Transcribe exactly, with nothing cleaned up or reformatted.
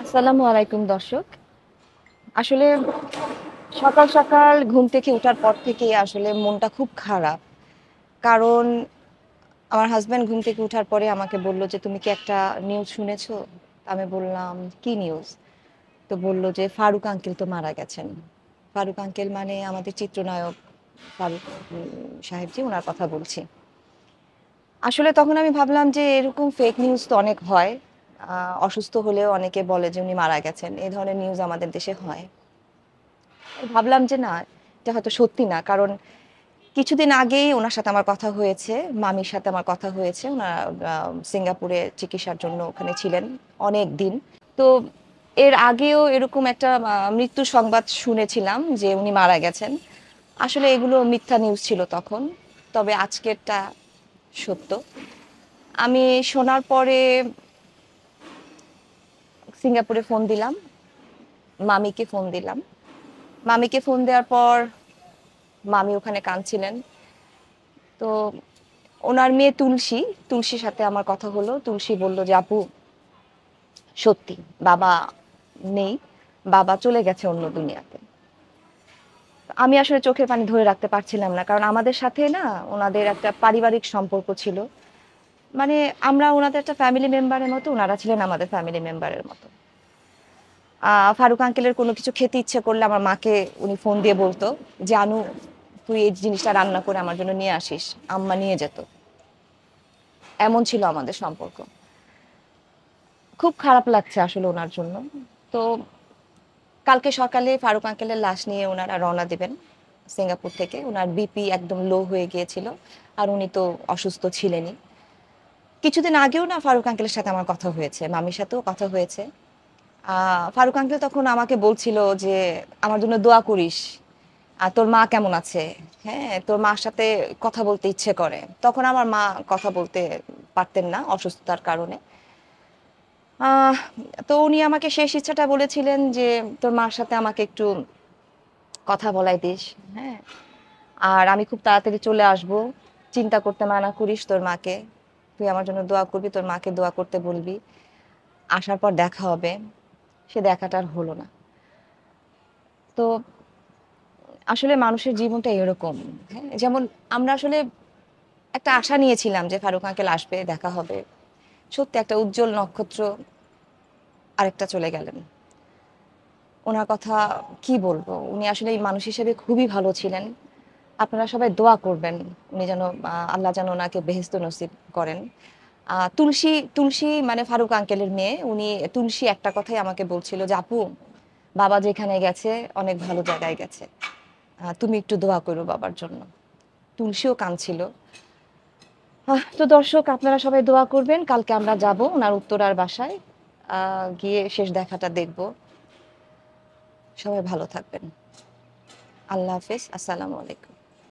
আসসালামু আলাইকুম দর্শক। আসলে সকাল, সকাল ঘুম থেকে উঠার পর থেকেই আসলে মনটা খুব খারাপ। কারণ আমার হাসব্যান্ড ঘুম থেকে উঠার পরে আমাকে বলল যে, "তুমি কি একটা নিউজ শুনেছো?" আমি বললাম, "কি নিউজ?" তো বলল যে, "ফারুক আঙ্কেল তো মারা গেছেন।" ফারুক আঙ্কেল মানে আমাদের চিত্রনায়ক ফারুক উম সাহেব জি, উনার কথা বলছি। আসলে তখন আমি ভাবলাম যে এরকম ফেক নিউজ তো অনেক হয়। আ অসুস্থ হলেও অনেকে বলে যে উনি মারা গেছেন। এ ধরনের নিউজ আমাদের দেশে হয়। ভাবলাম যে না, এটা হয়তো সত্যি না। কারণ কিছুদিন আগেই উনার সাথে আমার কথা হয়েছে। মামির সাথে আমার কথা হয়েছে। উনার আ সিঙ্গাপুরে চিকিৎসার জন্য ওখানে ছিলেন অনেকদিন। তো এর আগেও এরকম একটা আ মৃত্যুর সংবাদ শুনেছিলাম যে উনি মারা গেছেন। আসলে এগুলো মিথ্যা নিউজ ছিল তখন। তবে আজকেরটা সত্য। আমি শোনার পরে সিঙ্গাপুরে ফোন দিলাম। মামিকে ফোন দিলাম। মামিকে ফোন দেওয়ার পর মামি ওখানে কাঁদছিলেন। তো উনার মেয়ে তুলসী, তুলসীর সাথে আমার কথা হলো। তুলসী বলল যে, "আপু সত্যি বাবা নেই। বাবা চলে গেছে অন্য দুনিয়াতে।" আমি আসলে চোখের পানি ধরে রাখতে পারছিলাম না। কারণ আমাদের সাথে না উনাদের একটা পারিবারিক সম্পর্ক ছিল। মানে আমরা উনাদের একটা ফ্যামিলি মেম্বারের মতো, উনারা ছিলেন আমাদের ফ্যামিলি মেম্বারের মতো। আ ফারুক আঙ্কেলের কোনো কিছু খেতে ইচ্ছে করলে আমার মাকে উনি ফোন দিয়ে বলত যে, "আনু তুই এই জিনিসটা রান্না করে আমার জন্য নিয়ে আসিস।" আম্মা নিয়ে যেত। এমন ছিল আমাদের সম্পর্ক। খুব খারাপ লাগছে আসলে উনার জন্য। তো কালকে সকালে ফারুক আঙ্কেলের লাশ নিয়ে উনারা রওনা দিবেন সিঙ্গাপুর থেকে। উনার বিপি একদম লো হয়ে গিয়েছিল। আর উনি তো অসুস্থ ছিলেনই। কিছুদিন আগেও না ফারুক আঙ্কেলের সাথে আমার কথা হয়েছে। মামির সাথেও কথা হয়েছে। আ ফারুক আঙ্কেল তখন আমাকে বলছিল যে, "আমার জন্য দোয়া করিস। আর তোর মা কেমন আছে? হ্যাঁ, তোর মার সাথে কথা বলতে ইচ্ছে করে।" তখন আমার মা কথা বলতে পারতেন না অসুস্থতার কারণে। আহ তো উনি আমাকে শেষ ইচ্ছাটা বলেছিলেন যে, "তোর মার সাথে আমাকে একটু কথা বলায় দিস।" হ্যাঁ? আর আমি খুব তাড়াতাড়ি চলে আসবো। চিন্তা করতে মানা করিস তোর মাকে। তুই আমার জন্য দোয়া করবি, তোর মাকে দোয়া করতে বলবি। আসার পর দেখা হবে। সে দেখাটা আর হলো না। তো আসলে মানুষের জীবনটা এরকম। হ্যাঁ? যেমন আমরা আসলে একটা আশা নিয়েছিলাম যে ফারুক আঙ্কেল আসবে, দেখা হবে। সত্যি একটা উজ্জ্বল নক্ষত্র আরেকটা চলে গেলেন। উনার কথা কি বলবো? উনি আসলে এই মানুষ হিসেবে খুবই ভালো ছিলেন। আপনারা সবাই দোয়া করবেন। উনি যেন আ আল্লাহ যেন উনাকে বেহেশত নসিব করেন। আ তুলসী, তুলসী মানে ফারুক আঙ্কেলের মেয়ে। উনি তুলসী একটা কথাই আমাকে বলছিল যে, "আপু, বাবা যেখানে গেছে অনেক ভালো জায়গায় গেছে। আ তুমি একটু দোয়া করো বাবার জন্য।" তুলসীও কাঁদছিল। আহ তো দর্শক আপনারা সবাই দোয়া করবেন। কালকে আমরা যাবো উনার উত্তরার বাসায়। আ গিয়ে শেষ দেখাটা দেখব। সবাই ভালো থাকবেন। আল্লাহ হাফেজ। আসসালামু আলাইকুম।